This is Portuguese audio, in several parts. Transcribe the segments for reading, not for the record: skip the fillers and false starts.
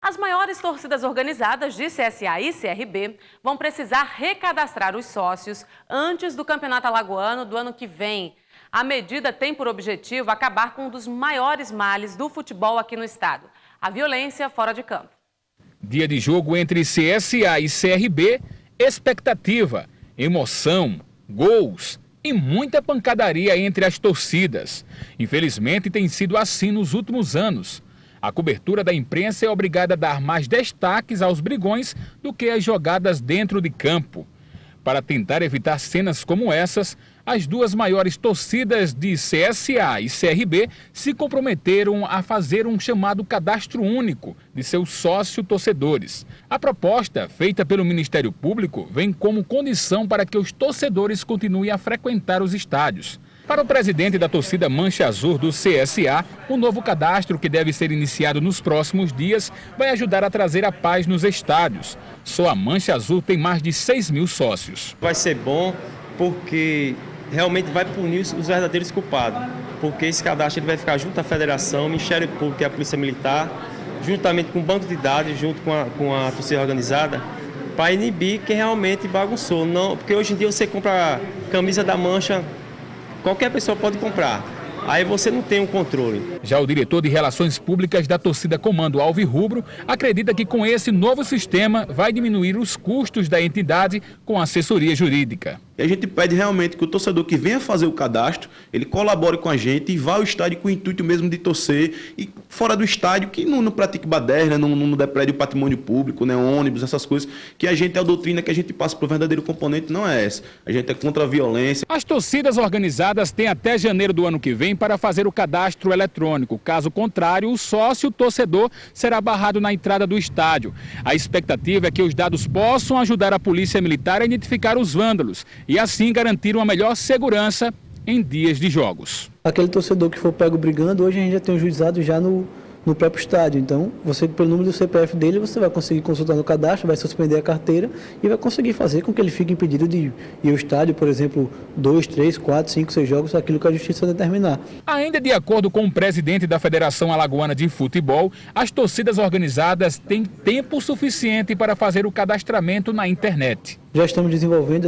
As maiores torcidas organizadas de CSA e CRB vão precisar recadastrar os sócios antes do Campeonato Alagoano do ano que vem. A medida tem por objetivo acabar com um dos maiores males do futebol aqui no estado, a violência fora de campo. Dia de jogo entre CSA e CRB, expectativa, emoção, gols e muita pancadaria entre as torcidas. Infelizmente tem sido assim nos últimos anos. A cobertura da imprensa é obrigada a dar mais destaques aos brigões do que às jogadas dentro de campo. Para tentar evitar cenas como essas, as duas maiores torcidas de CSA e CRB se comprometeram a fazer um chamado cadastro único de seus sócio-torcedores. A proposta, feita pelo Ministério Público, vem como condição para que os torcedores continuem a frequentar os estádios. Para o presidente da torcida Mancha Azul do CSA, o novo cadastro, que deve ser iniciado nos próximos dias, vai ajudar a trazer a paz nos estádios. Só a Mancha Azul tem mais de 6.000 sócios. Vai ser bom porque realmente vai punir os verdadeiros culpados, porque esse cadastro ele vai ficar junto à Federação, Ministério Público e a Polícia Militar, juntamente com o banco de dados, junto com a torcida organizada, para inibir quem realmente bagunçou. Não, porque hoje em dia você compra a camisa da Mancha, qualquer pessoa pode comprar, aí você não tem um controle. Já o diretor de Relações Públicas da torcida Comando Alvirrubro acredita que com esse novo sistema vai diminuir os custos da entidade com assessoria jurídica. E a gente pede realmente que o torcedor que venha fazer o cadastro, ele colabore com a gente e vá ao estádio com o intuito mesmo de torcer. E fora do estádio, que não pratique baderna, não deprede o patrimônio público, né, ônibus, essas coisas, que a doutrina que a gente passa para o verdadeiro componente não é essa. A gente é contra a violência. As torcidas organizadas têm até janeiro do ano que vem para fazer o cadastro eletrônico. Caso contrário, o sócio-torcedor será barrado na entrada do estádio. A expectativa é que os dados possam ajudar a Polícia Militar a identificar os vândalos e assim garantir uma melhor segurança em dias de jogos. Aquele torcedor que for pego brigando, hoje a gente já tem um juizado já no próprio estádio. Então, você, pelo número do CPF dele, você vai conseguir consultar no cadastro, vai suspender a carteira e vai conseguir fazer com que ele fique impedido de ir ao estádio, por exemplo, 2, 3, 4, 5, 6 jogos, aquilo que a justiça determinar. Ainda de acordo com o presidente da Federação Alagoana de Futebol, as torcidas organizadas têm tempo suficiente para fazer o cadastramento na internet. Já estamos desenvolvendo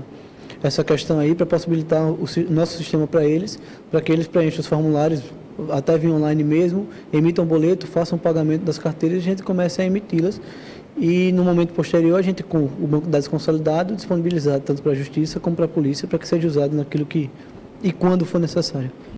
essa questão aí para possibilitar o nosso sistema para que eles preencham os formulários, até vir online mesmo, emitam boleto, façam o pagamento das carteiras e a gente comece a emiti-las. E no momento posterior, a gente, com o banco de dados consolidado, disponibilizado tanto para a Justiça como para a Polícia, para que seja usado naquilo que e quando for necessário.